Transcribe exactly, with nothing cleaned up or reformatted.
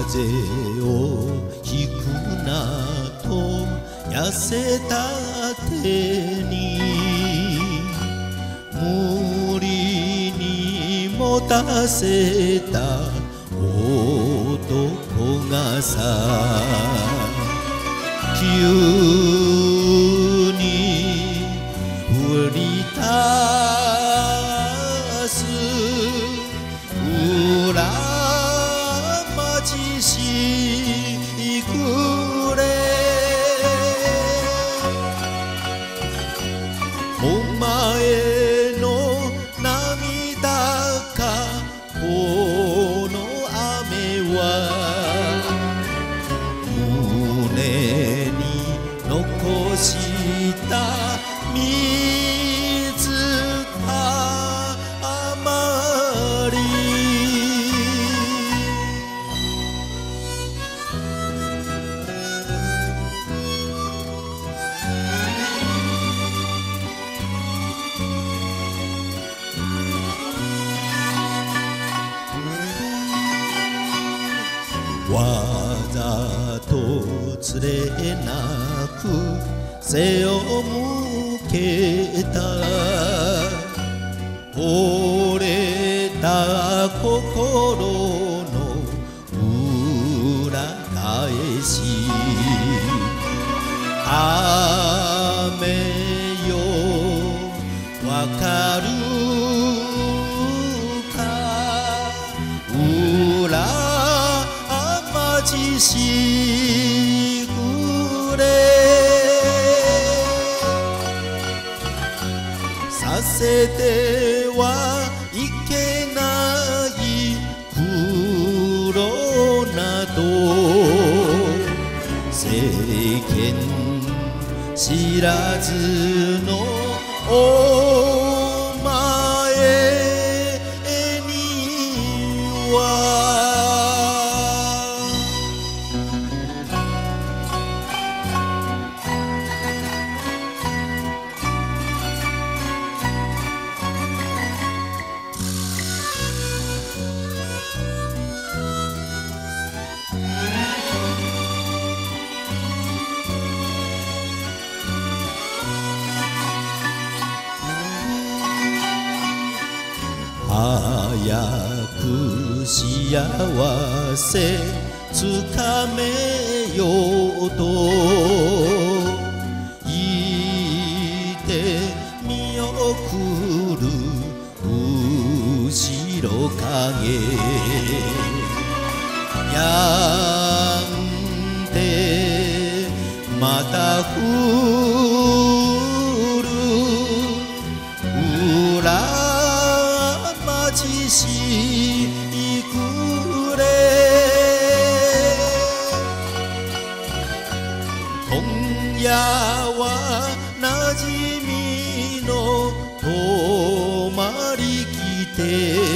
風を引くなと痩せた手に無理に持たせた男がさ急に降り立つ裏町しくれお前の涙かこの雨は胸に残した水たまりわざとつれなく背を向けた折れた心の裏返し雨よわかるか裏しくれさせてはいけない苦労など世間知らずのお前には早く幸せつかめようと言って見送る後ろ影やんでまた降る裏しくれ今夜はなじみの泊まり来て